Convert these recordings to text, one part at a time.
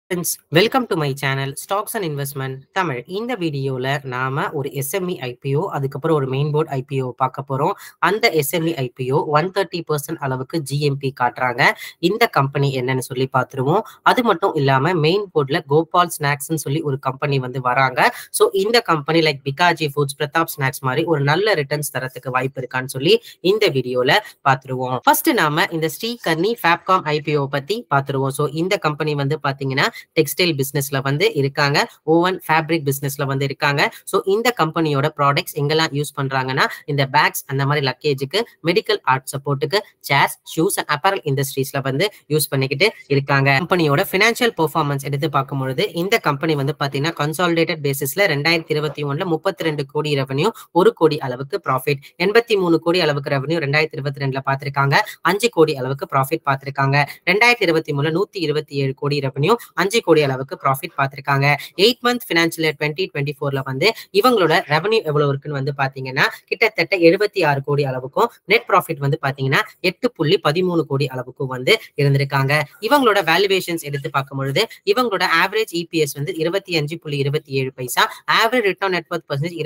Friends, welcome to my channel stocks and investment Tamil. இந்த வீடியோல நாம ஒரு எஸ்எம்இ ஐபிஓ அதுக்கப்புறம் ஒரு மெயின் போர்ட் ஐபிஓ பார்க்க போறோம். அந்த எஸ்எம்இ ஐபிஓ 130% அளவுக்கு ஜிஎம்பி காட்டுறாங்க. இந்த கம்பெனி என்னன்னு சொல்லி பார்த்துருவோம். அது மட்டும் இல்லாம மெயின் போர்ட்ல கோபால் ஸ்நாக்ஸ்ன்னு சொல்லி ஒரு கம்பெனி வந்து வராங்க. ஸோ இந்த company like Bikaji foods, Prataap snacks மாதிரி ஒரு நல்ல ரிட்டர்ன்ஸ் தரத்துக்கு வாய்ப்பு இருக்கான்னு சொல்லி இந்த வீடியோல பார்த்துருவோம். ஃபர்ஸ்ட் நாம இந்த ஸ்ரீகர்ணி ஃபேப்காம் ஐபிஓ பத்தி பார்த்துருவோம். ஸோ இந்த கம்பெனி வந்து பாத்தீங்கன்னா டெக்ஸ்டைல் பிசினஸ்ல வந்து இருக்காங்க, ஓவன் ஃபேப்ரிக் பிசினஸ்ல வந்து இருக்காங்க. ஸோ இந்த கம்பெனியோட ப்ராடக்ட்ஸ் எங்கெல்லாம் யூஸ் பண்றாங்கன்னா இந்த பேக்ஸ், அந்த மாதிரி லக்கேஜுக்கு, மெடிக்கல் ஆர்ட் சப்போர்ட்டுக்கு, சேர்ஸ், ஷூஸ் அண்ட் அப்பரல் இண்டஸ்ட்ரீஸ்ல வந்து யூஸ் பண்ணிக்கிட்டு இருக்காங்க. கம்பெனியோட பினான்சியல் பெர்ஃபார்மன்ஸ் எடுத்து பார்க்கும்பொழுது இந்த கம்பெனி வந்து பாத்தீங்கன்னா கன்சாலிடேட்டட் பேசிஸ்ல 2021 32 கோடி ரெவன்யூ, 1 கோடி அளவுக்கு ப்ராஃபிட், 83 கோடி அளவுக்கு ரெவன்யூ 2022 பார்த்திருக்காங்க, 5 கோடி அளவுக்கு ப்ராஃபிட் பார்த்திருக்காங்க. 2023 127 கோடி ரெவன்யூ, 5 கோடி அளவுக்கு ப்ராஃபிட் பார்த்திருக்காங்க. 8 மந்த் பினான்சியல் இயர் 2024 வந்து இவங்களோட ரெவன்யூ எவ்வளவு இருக்குன்னு வந்து பாத்தீங்கன்னா கிட்டத்தட்ட 76 கோடி அளவுக்கும், நெட் ப்ராஃபிட் வந்து பாத்தீங்கன்னா 8.13 கோடி அளவுக்கும் வந்து இருந்திருக்காங்க. இவங்களோட வேல்யூவேஷன்ஸ் எடுத்து பார்க்கும் பொழுது இவங்களோட ஆவரேஜ் இபிஎஸ் வந்து 25.27 paisa, average return net worth percentage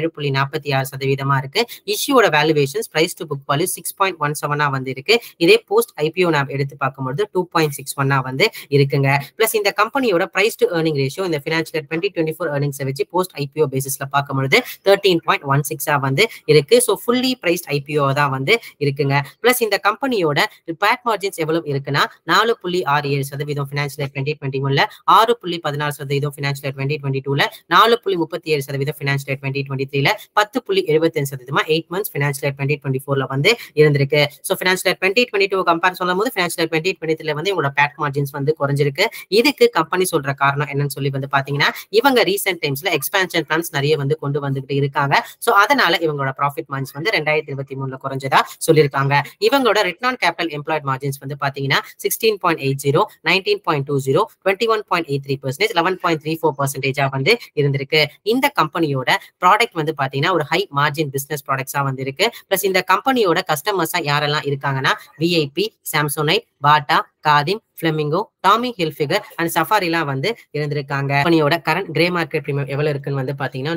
27.46% இருக்கு. இஷ்யூவோட valuations price to book value 6.17 வந்து இருக்கு. இதே போஸ்ட் ஐபிஓ நாம் எடுத்து பார்க்கும்போது 2.61 வந்து இருக்குங்க. பிளஸ் இந்த கம்பெனியோட பிரைஸ் டு ஏர்னிங் ரேஷியோ இந்த பினான்சியல் 2024 ஏர்னிங்ஸ் வச்சு போஸ்ட் ஐபிஓ பேசிஸ்ல பார்க்கும்போது 13.16 வந்து இருக்கு. ஸோ ஃபுல்லி பிரைஸ்ட் ஐபிஓ தான் வந்து இருக்குங்க. பிளஸ் இந்த கம்பெனியோட பேட் மார்ஜின்ஸ் எவ்வளவு இருக்குன்னா 4.67% financial 2021, 6.16% financial 2022, 4.37% financial 2023, 10.75% 8 months financial 2024 வந்து இருந்திருக்கு. ஸோ பினான்சியல் 2022 கம்பேர் சொல்லும் போது பினான்சியல் 2023 வந்து இவங்களோட பேட் மார்ஜின்ஸ் வந்து குறைஞ்சிருக்கு. இதுக்கு கம்பெனி சொல்ற காரணம் என்னன்னு சொல்லி வந்து பாத்தீங்கன்னா இவங்க ரீசென்ட் டைம்ஸ்ல எக்ஸ்பான்ஷன் பிளான்ஸ் நிறைய வந்து கொண்டு வந்துகிட்டு இருக்காங்க. சோ அதனால இவங்களோட ப்ராஃபிட் மார்ஜின்ஸ் வந்து 2023 குறைஞ்சதா சொல்லியிருக்காங்க. இவங்களோட return on capital employed margins வந்து பாத்தீங்கன்னா 16.80, 19.20, 21.83%, 11.34% வந்து இருந்திருக்கு. இந்த கம்பெனியோட ப்ராடக்ட் வந்து பாத்தீங்கன்னா ஒரு ஹை மார்ஜின் பிசினஸ் ப்ராடக்ட்ஸா வந்து இருக்கு. பிளஸ் இந்த கம்பெனியோட கஸ்டமர்ஸா யாரெல்லாம் இருக்காங்கன்னா VIP, Samsonite, Bata, Khadim, Flamingo, Tommy Hilfiger and சஃபாரிலாம் வந்து இருந்திருக்காங்க. கம்பெனியோட கரண்ட் கிரே மார்க்கெட் பிரீமியம் எவ்வளவு இருக்குன்னு வந்து பாத்தீங்கன்னா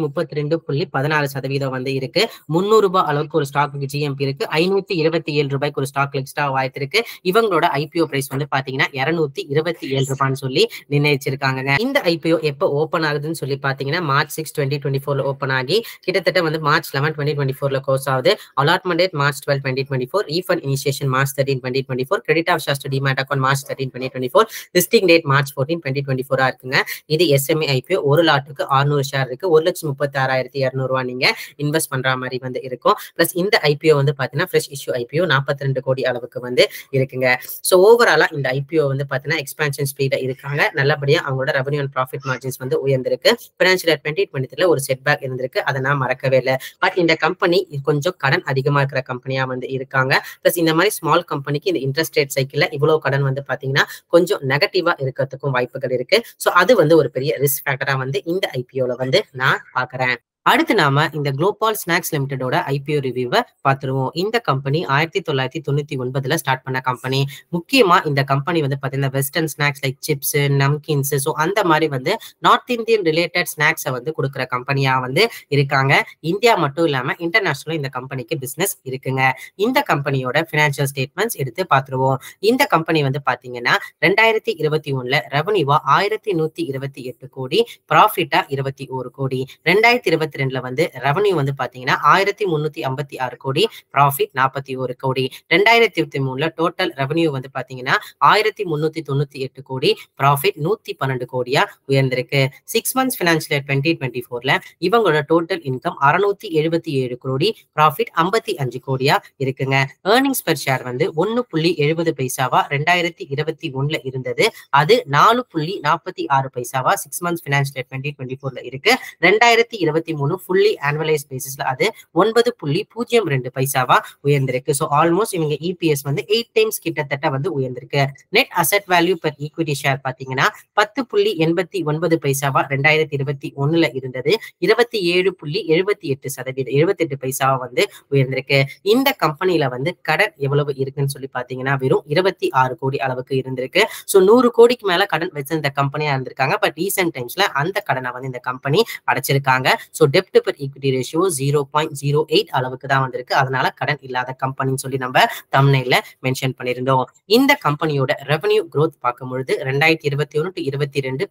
132.14% வந்து இருக்கு. 300 ரூபாய் அளவுக்கு ஒரு ஸ்டாக்கு ஜிஎம்பி இருக்கு. 527 ரூபாய்க்கு ஒரு ஸ்டாக் எக்ஸ்ட்ரா ஆயிருக்கு. இவங்களோட ஐபிஓ பிரைஸ் வந்து பாத்தீங்கன்னா 227 ரூபான்னு சொல்லி நிர்ணயிச்சிருக்காங்க. இந்த ஐபிஓ எப்போ ஓபன் ஆகுதுன்னு சொல்லி பாத்தீங்கன்னா March 6, 2024 ஓபன் ஆகி கிட்டத்தட்ட வந்து March 11, 2024 க்ளோஸ் ஆகுது. Allotment date March 12, 2024, refund initiation March 13, 2024, credit of short demat account March 13, 2024, listing date March 14, 2024 இருக்குங்க. இது எஸ்எம்இ ஐபிஓ. ஒரு லாட்டுக்கு 600 ஷேர் இருக்கு. 1,36,200 ரூபாய் நீங்க இன்வெஸ்ட் பண்ற மாதிரி வந்து இருக்கும். பிளஸ் இந்த ஐபிஓ வந்து பாத்தீங்கன்னா ஃப்ரெஷ் இஷ்யூ ஐபிஓ 42 கோடி அளவுக்கு வந்து இருக்குங்க. சோ ஓவராலா இந்த ஐபிஓ வந்து பாத்தீங்கன்னா எக்ஸ்பான்ஷன் ஸ்பீட்ல இருக்காங்க. நல்லபடியா அவங்களோட ரெவன்யூ அண்ட் ப்ராஃபிட் மார்ஜின்ஸ் வந்து உயர்ந்திருக்கு. பினான்சியல் 2023 ஒரு செட் பேக் இருந்திருக்கு. அதை நான் மறக்கவே இல்லை. பட் இந்த கம்பெனி கொஞ்சம் கடன் அதிகமா இருக்கிற கம்பெனியா வந்து இருக்காங்க. பிளஸ் இந்த மாதிரி ஸ்மால் கம்பெனிக்கு இந்த இன்ட்ரெஸ்ட் ரேட் சைக்கிள்ல இவ்வளவு கடன் வந்து பாத்தீங்கன்னா கொஞ்சம் நெகட்டிவா இருக்கிறதுக்கும் வாய்ப்புகள் இருக்கு. சோ அது வந்து ஒரு பெரிய ரிஸ்க் ஃபேக்டரா வந்து இந்த ஐபிஓல வந்து நான் பாக்குறேன். அடுத்து நாம இந்த குளோபால் ஸ்நாக்ஸ் லிமிடெடோட ஐபிஓ ரிவ்யூவை பார்த்துருவோம். இந்த கம்பெனி 1999 ஸ்டார்ட் பண்ண கம்பெனி. முக்கியமா இந்த கம்பெனி வந்து பாத்தீங்கன்னா western snacks like chips, namkeens, so அந்த மாதிரி வந்து நார்த் இந்தியன் ரிலேட்டட் ஸ்நாக்ஸை வந்து கொடுக்குற கம்பெனியா வந்து இருக்காங்க. இந்தியா மட்டும் இல்லாம இன்டர்நேஷனல் இந்த கம்பெனிக்கு பிசினஸ் இருக்குங்க. இந்த கம்பெனியோட பினான்சியல் ஸ்டேட்மெண்ட்ஸ் எடுத்து பார்த்துருவோம். இந்த கம்பெனி வந்து பாத்தீங்கன்னா 2021 ரெவன்யூவா 1128 கோடி, ப்ராஃபிட்டா 21 கோடி. 2022 வந்து ரெவன்யூ வந்து பாத்தீங்கன்னா 1356 கோடி, ப்ராஃபிட் 41 கோடி. 2023 டோட்டல் ரெவன்யூ வந்து பாத்தீங்கன்னா 1398 கோடி, ப்ராஃபிட் 112 கோடியா உயர்ந்திருக்கு. 6 மந்த்ஸ் பினான்சியல் 2024 இவங்களோட டோட்டல் இன்கம் 677 கோடி, ப்ராஃபிட் 55 கோடியா இருக்குங்க. ஏர்னிங்ஸ் பெர் ஷேர் வந்து 1.70 பைசாவா 2021 இருந்தது. அது 4.46 பைசாவா 6 மந்த்ஸ் பினான்சியல் 2024 இருக்கு. 2023 2023 ஃபுல்லி ஆனுவலைஸ் பேசிஸ்ல அது 9.02 பைசாவா உயர்ந்திருக்கு. ஸோ ஆல்மோஸ்ட் இவங்க இபிஎஸ் வந்து 8 டைம்ஸ் கிட்டத்தட்ட வந்து உயர்ந்திருக்கு. Net asset value per equity share பாத்தீங்கன்னா 10.89 பைசாவா 2021 இருந்தது. 27.78 பைசாவா வந்து உயர்ந்திருக்கு. இந்த கம்பெனில வந்து கடன் எவ்வளவு இருக்குன்னு சொல்லி பாத்தீங்கன்னா வெறும் 26 கோடி அளவுக்கு இருந்திருக்கு. ஸோ 100 கோடிக்கு மேல கடன் வச்சிருந்த கம்பெனியா இருந்திருக்காங்க. பட் ரீசென்ட் டைம்ஸ்ல அந்த கடனை வந்து இந்த கம்பெனி அடைச்சிருக்காங்க. ஸோ டெப்ட் பெர் ஈக்விட்டி ரேஷியோ 0.08 அளவுக்கு தான் வந்திருக்கு. அதனால கடன் இல்லாத கம்பெனின்னு சொல்லி நம்ம தம்ப்நெயில்ல மென்ஷன் பண்ணியிருந்தோம். இந்த கம்பெனியோட ரெவன்யூ growth பார்க்கும்பொழுது 2021 to 22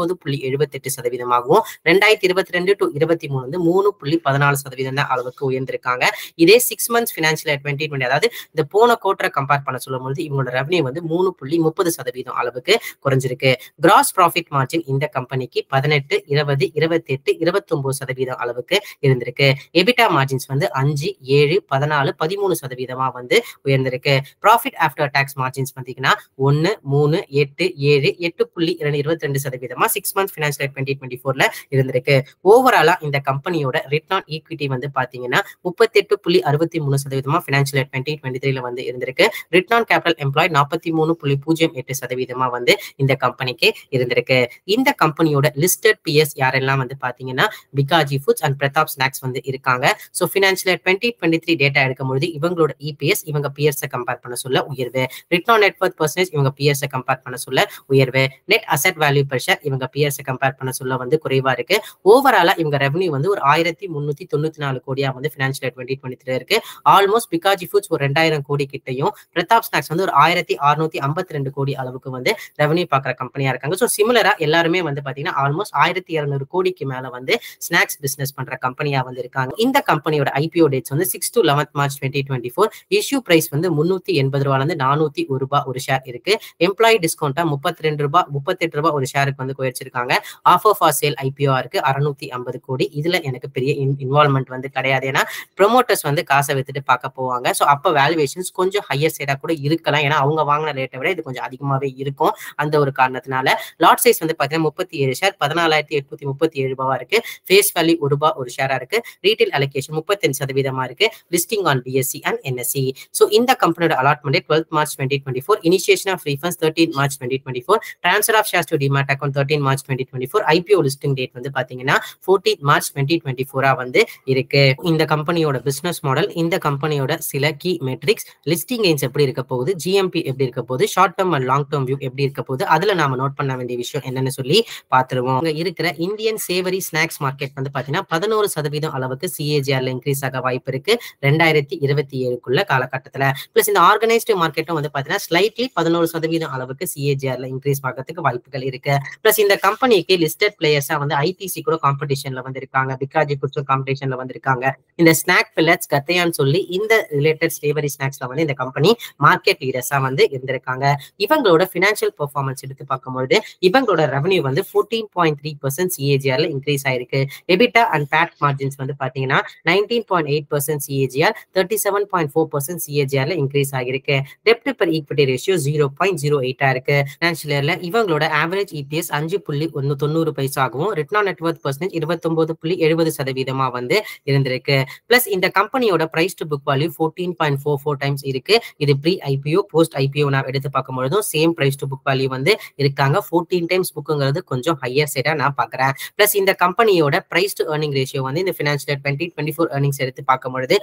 19.78%, 2022 to 23 வந்து 3.14% தான் அளவுக்கு உயர்ந்திருக்காங்க. இதே 6 months financial year 2020 அதாவது இந்த போன குவார்டரை கம்பேர் பண்ண சொல்லும்போது இவங்களோட ரெவன்யூ வந்து 3.30% அளவுக்கு குறைஞ்சிருக்கு. கிராஸ் ப்ராஃபிட் மார்ஜின் இந்த கம்பெனிக்கு 18, 20, 28, 29% அளவுக்கு இருந்திருக்கு. எபிட்டா மார்ஜின்ஸ் வந்து 5, 7, 14, 13% வந்து உயர்ந்திருக்கு. ப்ராஃபிட் ஆஃப்டர் டாக்ஸ் மார்ஜின்ஸ் பாத்தீங்கன்னா 1, 3, 8, 7, 8.22% 6 months financial year 2024ல இருந்திருக்கு. ஓவராலா இந்த கம்பெனியோட ரிட்டர்ன் ஆன் ஈக்விட்டி வந்து பாத்தீங்கன்னா 38.63% ஃபினான்ஷியல் இயர் 2023ல வந்து இருந்திருக்கு. ரிட்டர்ன் ஆன் கேபிட்டல் எம்ப்ளாய்ட் 43.08% வந்து இந்த கம்பெனிக்கு இருந்திருக்கு. இந்த கம்பெனியோட லிஸ்டட் பிஎஸ் யாரெல்லாம் வந்து பாத்தீங்கன்னா Bikaji foods and Prataap snacks வந்து இருக்காங்க. ஸோ ஃபினான்ஷியல் இயர் 2023 டேட்டா எடுக்கும்போது இவங்களோட இபிஎஸ் இவங்க பிஎஸ் கம்பேர் பண்ண சொல்ல உயர்வு. Return on net worth percentage இவங்க பிஎஸ் கம்பேர் பண்ண சொல்ல உயர்வு. Net asset value per share இவங்க பிஎஸ் கம்பேர் பண்ண சொல்ல வந்து குறைவா இருக்கு. ஓவராலா இவங்க ரெவன்யூ வந்து ஒரு 1394 கோடியா வந்து ஃபினான்ஷியல் இயர் 2023 இருக்கு. ஆல்மோஸ்ட் பிகாஜி ஃபுட்ஸ் ஒரு 2000 கோடி கிட்டையும், பிரதாப் ஸ்நாக்ஸ் வந்து ஒரு 1652 கோடி அளவுக்கு வந்து ரெவன்யூ பாக்குற கம்பெனியா இருக்காங்க. ஸோ சிமிலரா எல்லாருமே வந்து பாத்தீங்கன்னா ஆல்மோஸ்ட் 1200 கோடிக்கு மேல வந்து ஸ்நாக்ஸ் பிசினஸ் பண்ற கம்பெனியா வந்து இருக்காங்க. இந்த கம்பெனியோட ஐபிஓ டேட்ஸ் வந்து 6 to 11th March 2024. Issue price வந்து 380 ரூபாயில இருந்து 401 ரூபாய் ஒரு ஷேர் இருக்கு. எம்ப்ளாயி டிஸ்கவுண்டா 32 ரூபாய் 38 ரூபாய் ஒரு ஷேருக்கு வந்து குறைச்சிருக்காங்க. ஆஃபர் ஃபார் சேல் ஐபிஓ இருக்கு 650 கோடி. இதுல எனக்கு பெரிய இன்வால்வ்மெண்ட் வந்து கிடையாது. ஏன்னா ப்ரொமோட்டர்ஸ் வந்து காசை வித்துட்டு பார்க்க போவாங்க. ஸோ அப்போ வேல்யூவேஷன்ஸ் கொஞ்சம் ஹையர் சைடா கூட இருக்கலாம். ஏன்னா அவங்க வாங்கின ரேட்டை விட இது கொஞ்சம் அதிகமாவே இருக்கும். அந்த ஒரு காரணத்தினால லாட் சைஸ் வந்து பாத்தீங்கன்னா 37 ஷேர் 14,837 ரூபாவா இருக்கு. ஃபேஸ் வேல்யூ 1 ரூபாய் ஒரு ஷேரா இருக்கு. ரீட்டைல் அலோகேஷன் 35% இருக்கு. Listing on BSE and NSE. So இந்த கம்பெனியோட allotment 12th March 2024. Initiation of refunds 13th March 2024. Transfer of shares to demat account 13th March 2024. IPO listing date வந்து பாத்தீங்கன்னா 14th March 2024 வந்து இருக்கு. இந்த கம்பெனியோட பிசினஸ் மாடல், இந்த கம்பெனியோட சில கீ மெட்ரிக்ஸ், லிஸ்டிங் கெயின்ஸ் எப்படி இருக்க போகுது, ஜிஎம்பி எப்படி இருக்க போகுது, short term and long term view எப்படி இருக்க போகுது, அதுல நாம நோட் பண்ண வேண்டிய விஷயம் என்னன்னு சொல்லி பாத்துருவோம். இங்க இருக்கிற இந்தியன் சேவரி ஸ்நாக்ஸ் மார்க்கெட் வந்து பாத்தீங்கன்னா 11% அளவுக்கு சிஏஜிஆர்ல இன்க்ரீஸ் ஆக வாய்ப்பு இருக்கு 2027க்குள்ள காலகட்டத்துல. பிளஸ் இந்த ஆர்கனைஸ்டு மார்க்கெட்டும் வந்து பாத்தீங்கன்னா ஸ்லைட்லி 11% அளவுக்கு சிஏஜிஆர்ல இன்க்ரீஸ் ஆகிறதுக்கு வாய்ப்புகள் இருக்கு. பிளஸ் இந்த கம்பெனிக்கு லிஸ்டட் பிளேயர்ஸா வந்து ஐடிசி கூட காம்படிஷன்ல வந்து இருக்காங்க. பிகாஜி ஃபுட்ஸும் காம்படிஷன்ல வந்து இருக்காங்க. இந்த ஸ்நாக் பில்லட்ஸ் கத்தையான்னு சொல்லி இந்த ரிலேட்டட் சேவரி ஸ்நாக்ஸ்ல வந்து இந்த கம்பெனி மார்க்கெட் லீடர்ஸா வந்து இருந்திருக்காங்க. இவங்களோட பினான்சியல் பெர்ஃபார்மன்ஸ் எடுத்து பார்க்கும்போது இவங்களோட ரெவன்யூ வந்து 14.3% சிஏஜிஆர்ல இன்க்ரீஸ் ஆயிருக்கு. எபிட்டா அண்ட் பேட் மார்ஜின்ஸ் வந்து பாத்தீங்கன்னா 19.8% சிஏஜிஆர், 37.4% சிஏஜிஆர்ல இன்க்ரீஸ் ஆகிருக்கு. டெப்ட் பெர் ஈக்விட்டி ரேஷியோ 0.08 இருக்கு. ஃபினான்ஷியல் இயர்ல இவங்களோட ஆவரேஜ் இபிஎஸ் 5.90 பைசாகவும், return on net worth percentage 29.70% வந்து இருந்திருக்கு. பிளஸ் இந்த கம்பெனியோட price to book value 14.44 times இருக்கு. இது ப்ரீ ஐபிஓ போஸ்ட் ஐபிஓ நான் எடுத்து பார்க்கும்பொழுதும் same price to book value வந்து இருக்காங்க. 14 டைம்ஸ் புக்குங்கிறது கொஞ்சம் ஹையர் சைடா நான் பாக்குறேன். பிளஸ் இந்த கம்பெனியோட பிரைஸ் டு ஏர்னிங் ரேஷியோ வந்து இந்த ஃபினான்ஷியல் இயர் 2024 ஏர்னிங்ஸ் எடுத்து பார்க்கும்பொழுது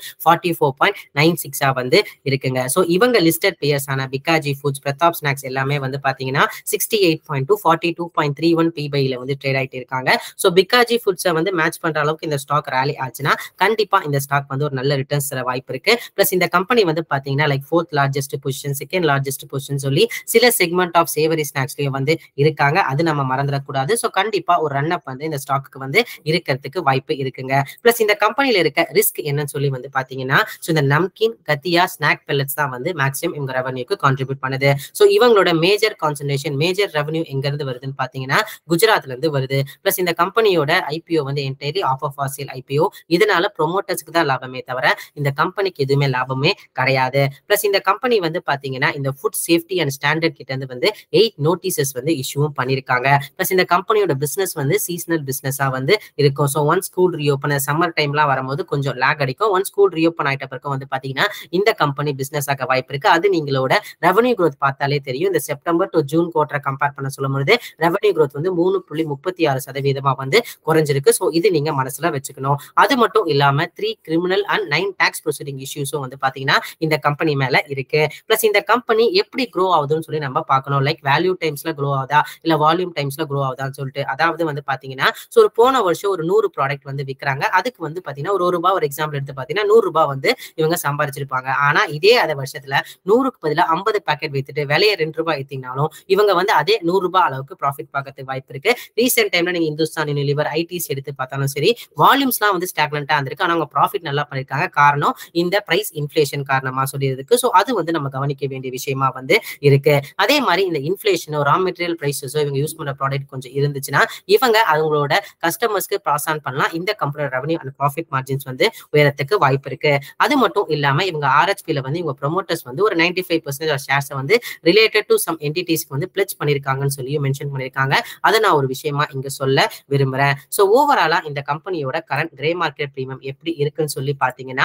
44.96 வந்து இருக்குங்க. ஸோ இவங்க லிஸ்டட் பிளேயர்ஸ் ஆன பிகாஜி ஃபுட்ஸ், பிரதாப் ஸ்நாக்ஸ் எல்லாமே வந்து பாத்தீங்கன்னா 68.2, 42.31 பிபைல வந்து ட்ரேட் ஆயிட்டு இருக்காங்க. ஸோ பிகாஜி ஃபுட்ஸை வந்து மேட்ச் பண்ற அளவுக்கு இந்த ஸ்டாக் ரேலி ஆச்சுன்னா கண்டிப்பா இந்த ஸ்டாக் வந்து ஒரு நல்ல ரிட்டர்ன்ஸ் தர வாய்ப்பு இருக்கு. பிளஸ் இந்த கம்பெனி வந்து பாத்தீங்கன்னா like 4th largest position, 2nd largest position சொல்லி சில செக்மெண்ட் ஆஃப் சேவரி ஸ்நாக்ஸ்லயும் வந்து இருக்காங்க. அது நம்ம மறந்துடக்கூடாது. ஸோ கண்டிப்பா ஒரு ரன் அப் வந்து இந்த ஸ்டாக்கு வந்து இருக்கிறதுக்கு வாய்ப்பு இருக்குங்க. பிளஸ் இந்த கம்பெனில இருக்க ரிஸ்க் என்னன்னு சொல்லி வந்து பாத்தீங்கன்னா இந்த நம்கின், கத்தியா, ஸ்நாக் பெல்லட்ஸ் தான் வந்து மேக்ஸிமம் இவங்க ரெவன்யூக்கு கான்ட்ரிபியூட் பண்ணுது. ஸோ இவங்களோட மேஜர் கான்சன்ட்ரேஷன், மேஜர் ரெவன்யூ எங்க இருந்து வருதுன்னு பாத்தீங்கன்னா குஜராத்ல இருந்து வருது. பிளஸ் இந்த கம்பெனியோட ஐபிஓ வந்து entirely offer for sale IPO. இதனால ப்ரொமோட்டர்ஸ்க்கு தான் லாபமே தவிர இந்த கம்பெனிக்கு எதுவுமே லாபமே கிடையாது. பிளஸ் இந்த கம்பெனி வந்து பாத்தீங்கன்னா இந்த ஃபுட் சேஃப்டி அண்ட் ஸ்டாண்டர்ட் கிட்ட இருந்து வந்து 8 நோட்டீசஸ் வந்து இஷ்யூவும் பண்ணிருக்காங்க. பிளஸ் இந்த கம்பெனியோட பிசினஸ் வந்து சீசனல் பிசினஸா வந்து இருக்கும். So so once school reopen summer டைம்லாம் வரும்போது கொஞ்சம் லேக் அடிக்கும். ஒன்ஸ் ஸ்கூல் ரீஓப்பன் ஆயிட்ட பிறகு வந்து பாத்தீங்கன்னா இந்த கம்பெனி பிசினஸ் ஆக வாய்ப்பு இருக்கு. அது நீங்களோட ரெவன்யூ growth பார்த்தாலே தெரியும். இந்த செப்டம்பர் டு ஜூன் குவார்டரை கம்பேர் பண்ண சொல்லும்போது ரெவன்யூ growth வந்து 3.36% வந்து குறைஞ்சிருக்கு. ஸோ இது நீங்க மனசுல வச்சுக்கணும். அது மட்டும் இல்லாம 3 கிரிமினல் அண்ட் 9 டாக்ஸ் ப்ரொசீடிங் இஷ்யூஸும் வந்து பாத்தீங்கன்னா இந்த கம்பெனி மேல இருக்கு. பிளஸ் இந்த கம்பெனி எப்படி க்ரோ ஆகுதுன்னு சொல்லி நம்ம பார்க்கணும். லைக் வேல்யூ டைம்ஸ்ல க்ரோ ஆகுதா இல்ல வால்யூம் டைம்ஸ்ல க்ரோ ஆகுதான்னு சொல்லிட்டு. அதாவது வந்து பாத்தீங்கன்னா ஸோ ஒரு போன வருஷம் ஒரு 100 ப்ராடக்ட் வந்து விற்கிறாங்க. அதுக்கு வந்து பாத்தீங்கன்னா ஒரு ரூபாய் ஒரு எக்ஸாம்பிள் எடுத்து பாத்தீங்கன்னா 100 ரூபாய் வந்து இவங்க சம்பாதிச்சிருப்பாங்க. ஆனா இதே அத வருஷத்துல 100க்கு பதிலா 50 பாக்கெட் வித்துட்டு விலையை 2 ரூபாய் ஏத்தினாலும் இவங்க வந்து அதே 100 ரூபாய் அளவுக்கு ப்ராஃபிட் பார்க்கறதுக்கு வாய்ப்பு இருக்கு. ரீசென்ட் டைம்ல நீங்க இந்துஸ்தான் யூனிலிவர் ஐடிசி எடுத்து பார்த்தாலும் சரி வால்யூம்ஸ்லாம் வந்து ஸ்டாக்னண்டா இருந்திருக்கு. ஆனா அவங்க ப்ராஃபிட் நல்லா பண்ணிருக்காங்க. காரணம் இந்த பிரைஸ் இன்ஃபிளேஷன் காரணமா சொல்லியிருக்கு. ஸோ அது வந்து நம்ம கவனிக்க வேண்டிய விஷயமா வந்து இருக்கு. அதே மாதிரி இந்த இன்ஃபிளேஷனோ ரா மெட்டீரியல் பிரைஸஸோ இவங்க யூஸ் பண்ற ப்ராடக்ட் கொஞ்சம் இருந்துச்சுன்னா இவங்க அவங்களோட கஸ்டமர்ஸ்க்கு பாஸ் ஆன் பண்ணலாம். இந்த கம்பெனியோட ரெவன்யூ அண்ட் ப்ராஃபிட் மார்ஜின்ஸ் வந்து உயரத்துக்கு வாய்ப்பு இருக்கு. அது மட்டும் இல்லாம இவங்க ஆர்ஹெச்பில வந்து இவங்க ப்ரொமோட்டர்ஸ் வந்து ஒரு 95% ஷேர்ஸ் வந்து ரிலேட்டட் டு சம் என்டிட்டிஸ்க்கு வந்து பிளட்ஜ் பண்ணிருக்காங்கன்னு சொல்லி மென்ஷன் பண்ணிருக்காங்க. அதை நான் ஒரு விஷயமா இங்க சொல்ல விரும்புறேன். ஸோ ஓவராலா இந்த கம்பெனியோட கரண்ட் கிரே மார்க்கெட் பிரீமியம் எப்படி இருக்குன்னு சொல்லி பாத்தீங்கன்னா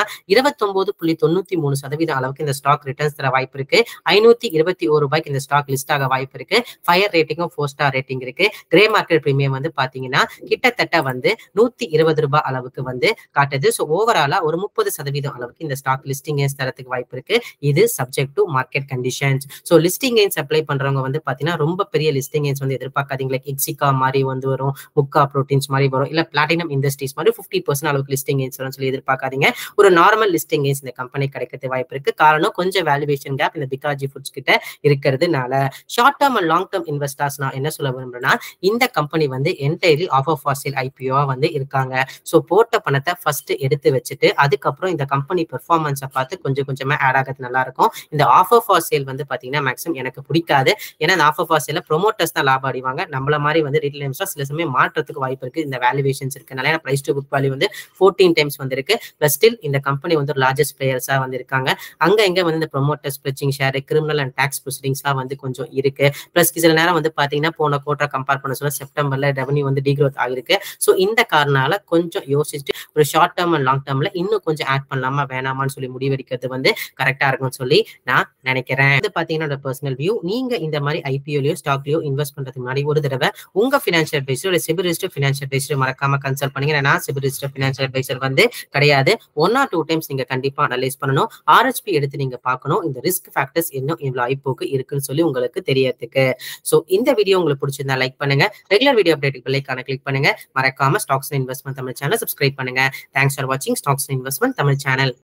29.93% அளவுக்கு இந்த ஸ்டாக் ரிட்டர்ன்ஸ் தர வாய்ப்பு இருக்கு. 521 ரூபாய்க்கு இந்த ஸ்டாக் லிஸ்ட் ஆக வாய்ப்பு இருக்கு. ஃபயர் ரேட்டிங்கும் 4 ஸ்டார் ரேட்டிங் இருக்கு. கிரே மார்க்கெட் பிரீமியம் வந்து பாத்தீங்கன்னா கிட்டத்தட்ட வந்து 120 ரூபாய் அளவுக்கு வந்து காட்டுது. ஸோ ஓவராலா ஒரு 30% அளவுக்கு இந்த ஸ்டாக் லிஸ்டிங் கெயின்ஸ் தரத்துக்கு வாய்ப்பு இருக்கு. இது subject to market conditions. So listing gains apply பண்றவங்க வந்து பாத்தீங்கன்னா ரொம்ப பெரிய லிஸ்டிங் கெயின்ஸ் வந்து எதிர்பார்க்காதீங்க. லைக் எக்ஸிகா மாதிரி வந்து வரும், முக்கா புரோட்டீன்ஸ் மாதிரி வரும், இல்ல பிளாட்டினம் இண்டஸ்ட்ரீஸ் மாதிரி 50% அளவுக்கு லிஸ்டிங் கெயின்ஸ் வரும்னு சொல்லி எதிர்பார்க்காதீங்க. ஒரு நார்மல் லிஸ்டிங் கெயின்ஸ் இந்த கம்பெனி கிடைக்கிறது வாய்ப்பு இருக்கு. காரணம் கொஞ்சம் வேல்யூவேஷன் கேப் இந்த பிகாஜி ஃபுட்ஸ் கிட்ட இருக்கிறதுனால. Short term and long term investors நான் என்ன சொல்ல விரும்புறேன்னா இந்த கம்பெனி வந்து entirely offer for sale IPO வந்து இருக்காங்க. ஸோ போட்ட பணத்தை ஃபர்ஸ்ட் எடுத்து வச்சுட்டு அதுக்கப்புறம் இந்த கம்பெனி பெர்ஃபார்மன்ஸை பார்த்து கொஞ்சம் கொஞ்சமா ஆட் ஆகிறது நல்லா இருக்கும். இந்த ஆஃபர் ஃபார் சேல் வந்து பாத்தீங்கன்னா மேக்ஸிமம் எனக்கு பிடிக்காது. ஏன்னா இந்த ஆஃபர் ஃபார் சேல ப்ரொமோட்டர்ஸ் தான் லாபம் அடிவாங்க. நம்மள மாதிரி வந்து ரீட்டைல் இன்வெஸ்டர்ஸ் சில சமயம் மாற்றத்துக்கு வாய்ப்பு இருக்கு. இந்த வேல்யூவேஷன்ஸ் இருக்கனால ஏன்னா பிரைஸ் டு புக் வேல்யூ வந்து 14 டைம்ஸ் வந்திருக்கு. பிளஸ் ஸ்டில் இந்த கம்பெனி வந்து ஒரு லார்ஜஸ்ட் பிளேயர்ஸா வந்து இருக்காங்க. அங்க இங்க வந்து இந்த promoters pledging share criminal and tax ப்ரொசீடிங்ஸ்லாம் வந்து கொஞ்சம் இருக்கு. பிளஸ் சில நேரம் வந்து பாத்தீங்கன்னா போன குவார்ட்டர் கம்பேர் பண்ண சொல்ல செப்டம்பர்ல ரெவன்யூ வந்து டிக்ரோத் ஆகிருக்கு. ஸோ இந்த காரணால கொஞ்சம் யோசிச்சுட்டு ஒரு ஷார்ட் டேர்ம் அண்ட் லாங் டேர்ம்ல இன்னும் கொஞ்சம் ஆட் பண்ணலாமா வேணாமான்னு சொல்லி முடிவெடுக்கிறது வந்து கரெக்டா இருக்கும்னு சொல்லி நான் நினைக்கிறேன். இது பாத்தீங்கன்னா பர்சனல் வியூ. நீங்க இந்த மாதிரி ஐபிஓலயோ ஸ்டாக்லயோ இன்வெஸ்ட் பண்றதுக்கு முன்னாடி ஒரு தடவை உங்க ஃபினான்ஷியல் அட்வைசர் ஒரு செபி ரிஜிஸ்டர்ட் ஃபினான்ஷியல் அட்வைசர் மறக்காம கன்சல்ட் பண்ணீங்க. நான் செபி ரிஜிஸ்டர்ட் ஃபினான்ஷியல் அட்வைசர் வந்து கிடையாது. 1 or 2 டைம்ஸ் நீங்க கண்டிப்பா அனலைஸ் பண்ணணும். ஆர்ஹெச்பி எடுத்து நீங்க பார்க்கணும். இந்த ரிஸ்க் ஃபேக்டர்ஸ் இன்னும் இவ்வளவு ஐபோக்கு இருக்குன்னு சொல்லி உங்களுக்கு தெரியறதுக்கு. சோ இந்த வீடியோ உங்களுக்கு பிடிச்சிருந்தா லைக் பண்ணுங்க. ரெகுலர் வீடியோ அப்டேட் பெல் ஐகானை கிளிக் பண்ணுங்க. மறக்காம stocks investment Tamil channel subscribe பண்ணுங்க. தேங்க்ஸ் ஃபார் வாட்சிங் ஸ்டாக்ஸ் இன்வெஸ்ட்மெண்ட் தமிழ் சேனல்.